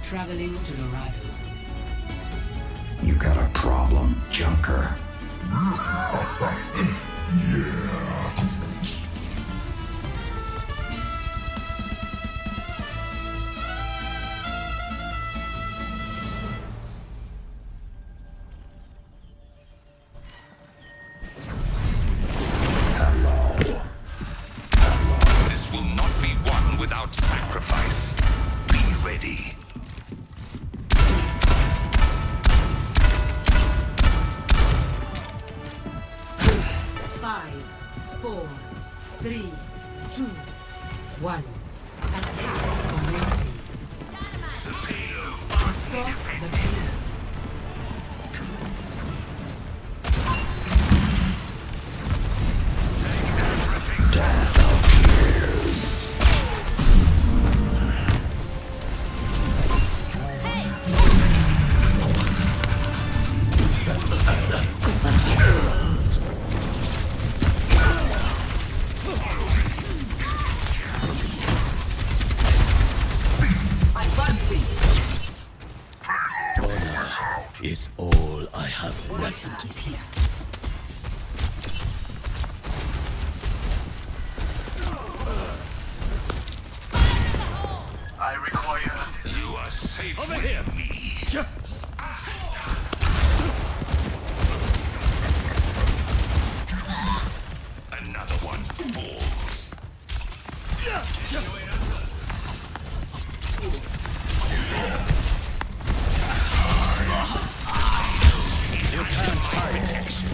Traveling to Dorado. You got a problem, Junker? This will not be won without sacrifice. Be ready. Five, four, three, two, one. Attack commencing. Escort the payload. Is all I have left. I require... You are safe over here. Me. Another one falls. You can't hide protection.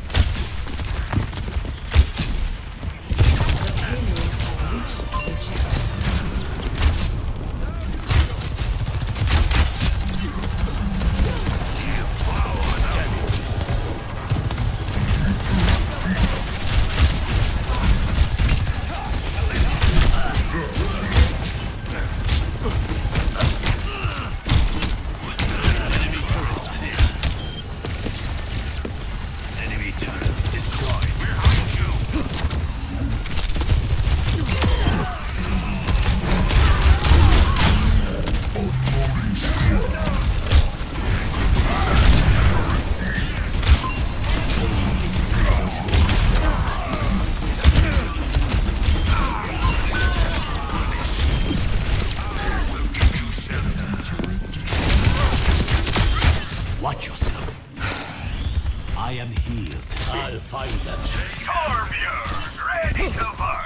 Watch yourself. I am healed. I'll find them. Torbjörn, ready to work.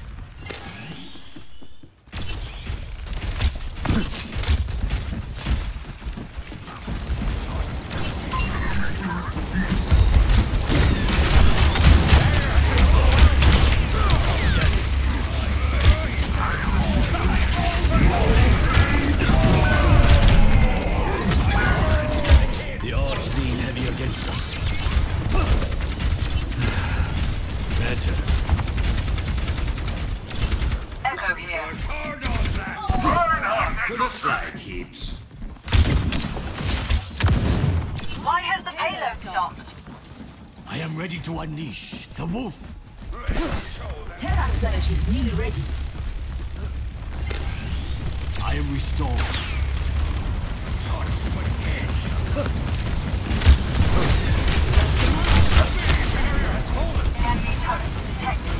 The odds lean heavy against us. Better. Echo here. To the slag heaps. Why has the payload stopped? I am ready to unleash the wolf. Terra Surge is nearly ready. I am restored. Enemy turret detected.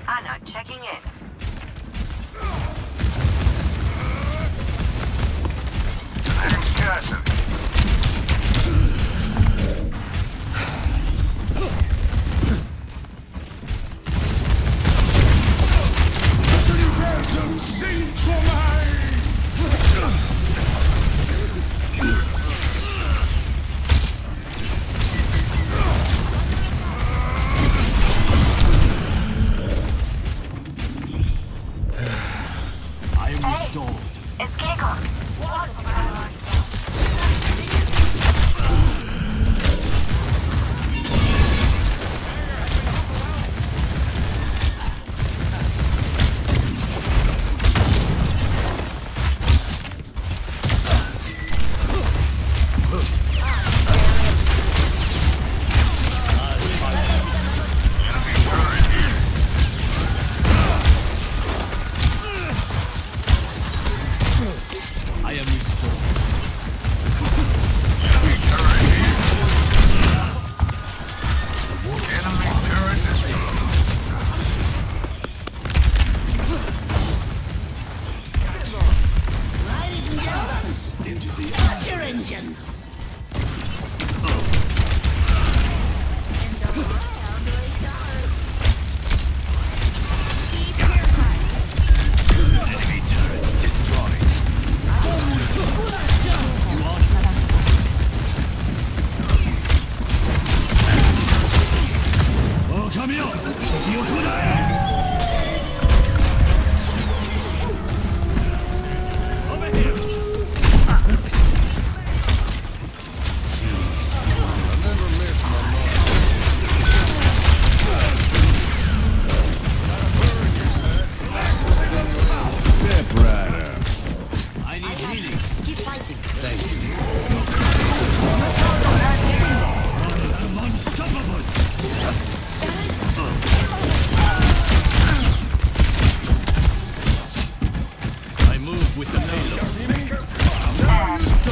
Anna checking in. I am restored. It's kickoff. I am restored. Enemy turret destroyed. Oh, come here! Over here! I need healing. Keep fighting. Thank you. I'm unstoppable. I move with the melee.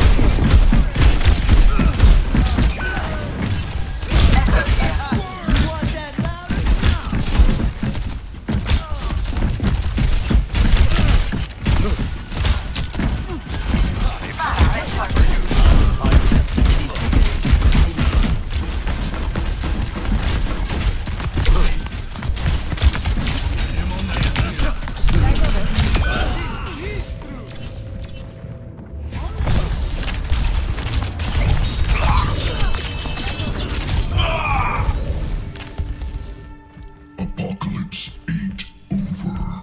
Apocalypse ain't over.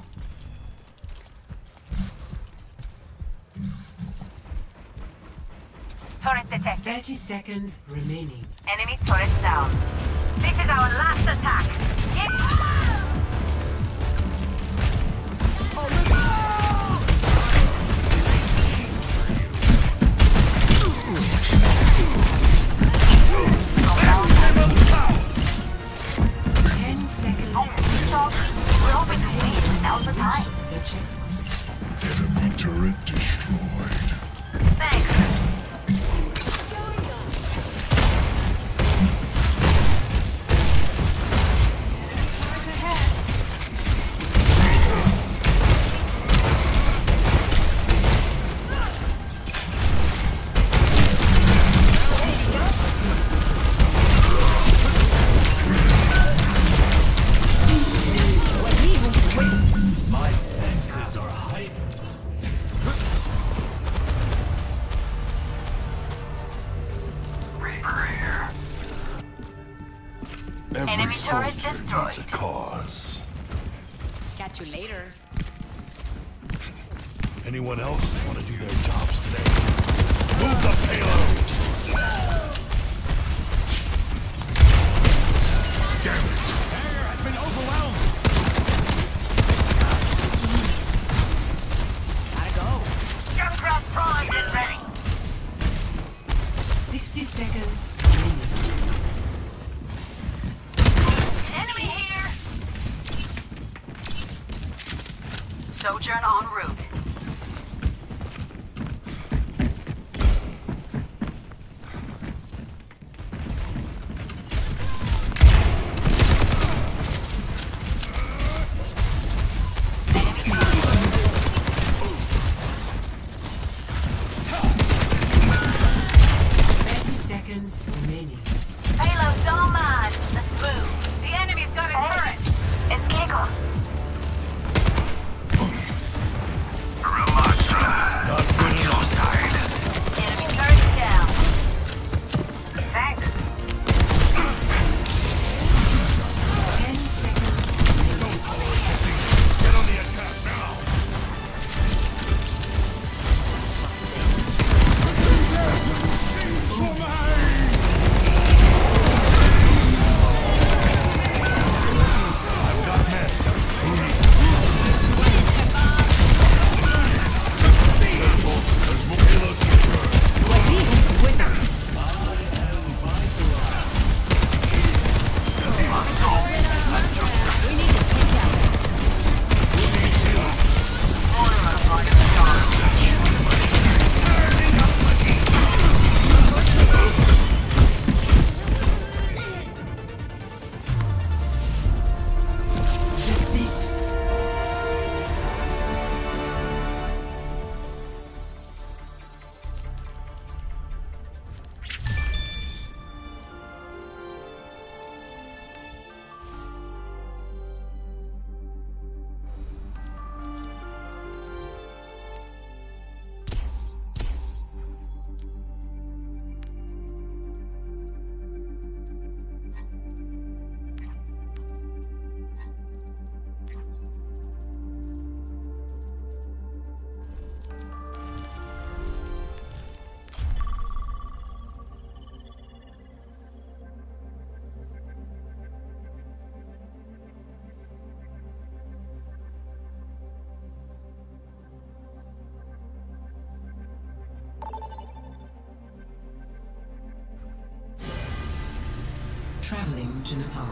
Turret detected. 30 seconds remaining. Enemy turret down. This is our last attack. Ten seconds. We'll be clean. Now's the time. The checkpoint. Enemy turret destroyed. Thanks. My senses are heightened. Every Enemy turret soldier destroyed. needs a cause. Catch you later. Anyone else want to do their jobs today? Move the payload! Damn it! Barrier has been overwhelmed! Gotta go. Junkrat primed and ready. 60 seconds remaining. Enemy here. Sojourn en route. traveling to Nepal.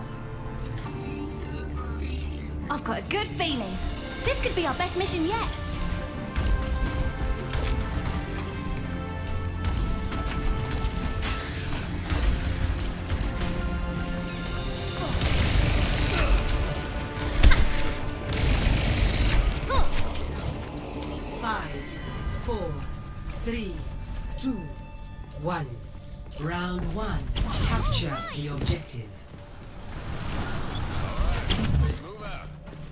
I've got a good feeling. This could be our best mission yet. Five, four, three, two, one. Round one. Capture the objective. Move out.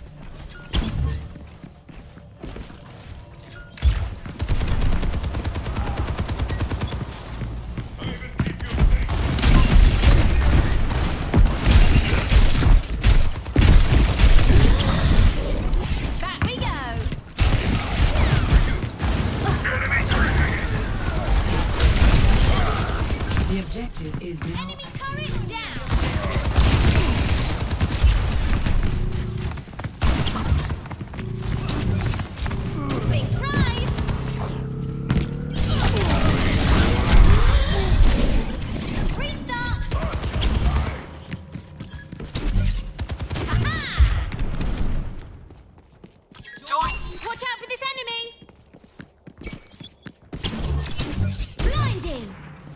Back we go. The objective is now Enemy active. turret down. Big prize. Restart. Ha-ha! Watch out for this enemy. Blinding.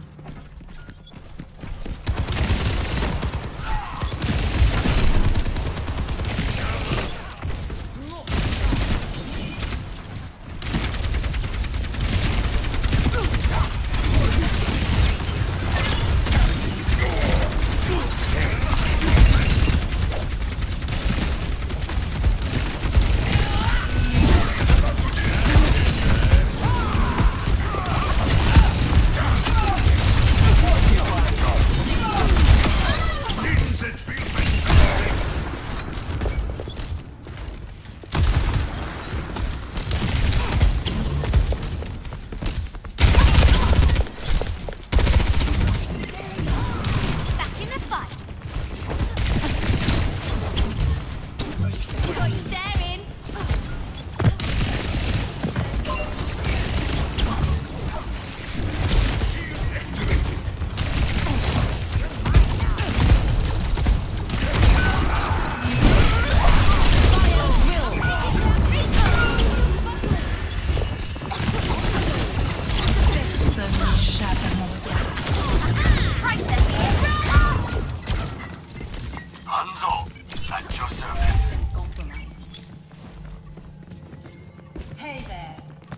Back in the fight. Got you staring. Hanzo, at your service. Hey there.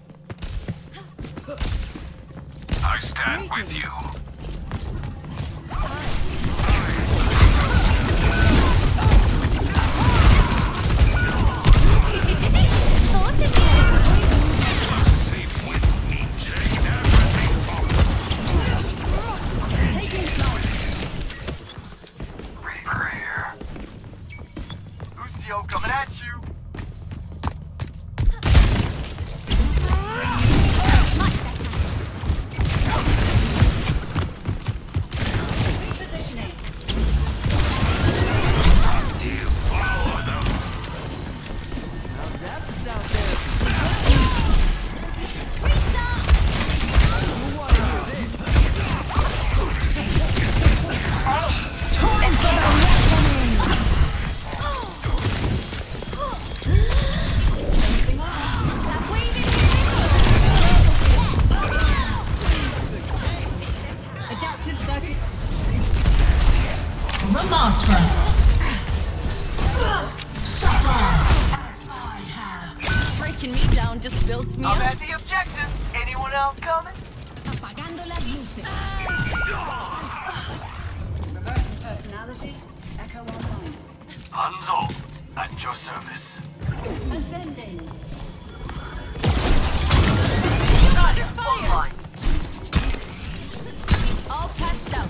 I stand with you. Thought of you. Safe with me. Take everything from Reaper here. Lucio coming at you. Much better. Repositioning. devour them. Restart. That waving Adaptive circuit. Ramantra. Breaking me down just builds me I'm up. at the objective. Anyone else coming? Apagando las luces. Personality. Echo online. Hanzo, at your service. Ascending. Online. All patched up.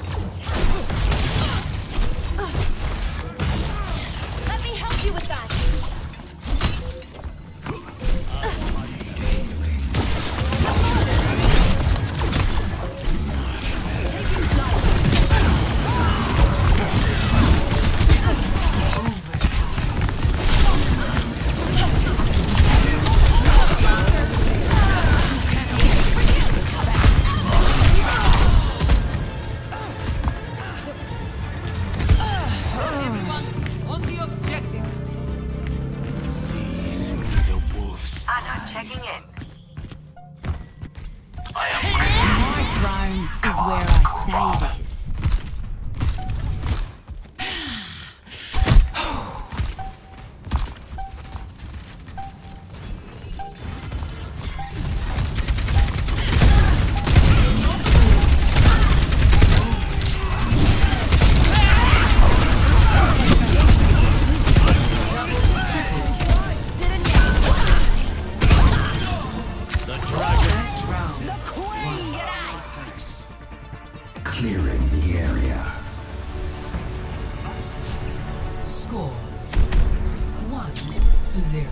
Let me help you with that. Taking flight. checking in. My throne is where I say it is. Last round. Clearing the area. Score 1-0.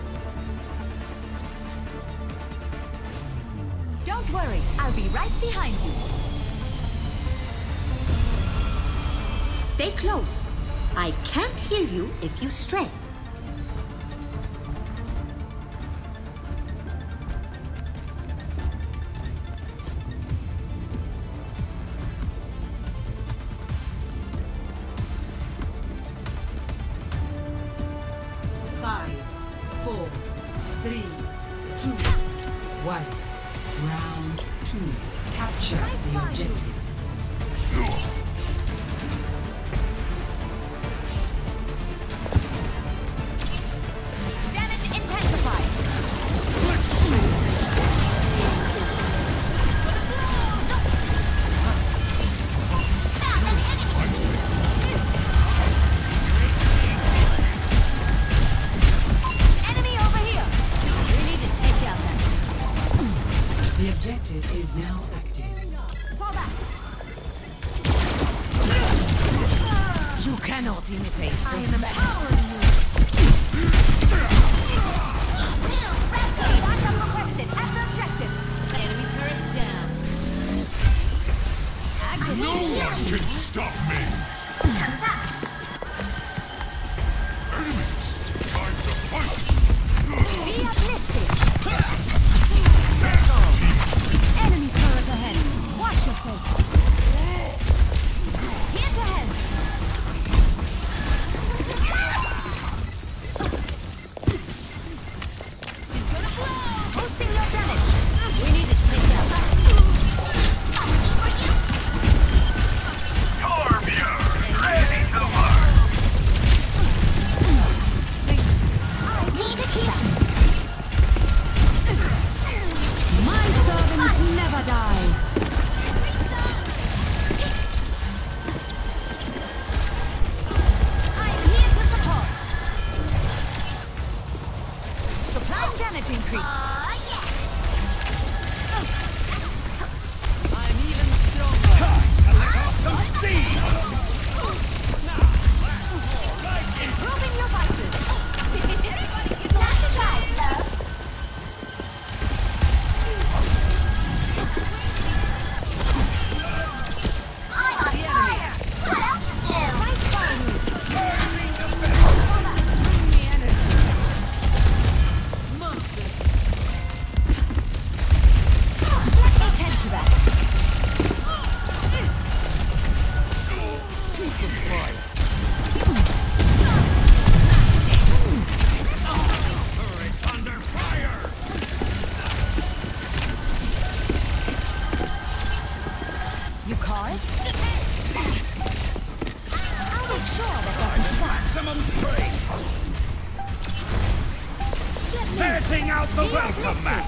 Don't worry, I'll be right behind you. Stay close. I can't heal you if you stray. Five, 4, 3, 2, 1. Round 2. Capture the objective. Damage intensified. Enemy over here. We need to take out that. The objective is now active. Fall back. You cannot imitate. I am empowering you. Backup requested at the objective. Enemy turrets down. No one can stop me! Enemies! Time to fight! Be uplifted. Enemy turret ahead. Watch yourself. Here's ahead. Boosting your damage. We need to take out. Torbjörn, ready to march. I need a kill. My servants never die. I'm here to support. Supply damage increase. I'm even stronger. Some steam! Improving your vitals. Last try, love. I'm on fire. What else is new? Right by you. Let me tend to that. Piece of blood. Turret's under fire! You call it? I'll make sure that doesn't stop. Maximum strength! Setting out the welcome mat!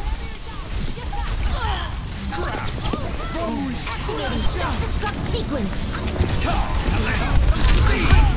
Scrap! Activating self-destruct sequence. Speed!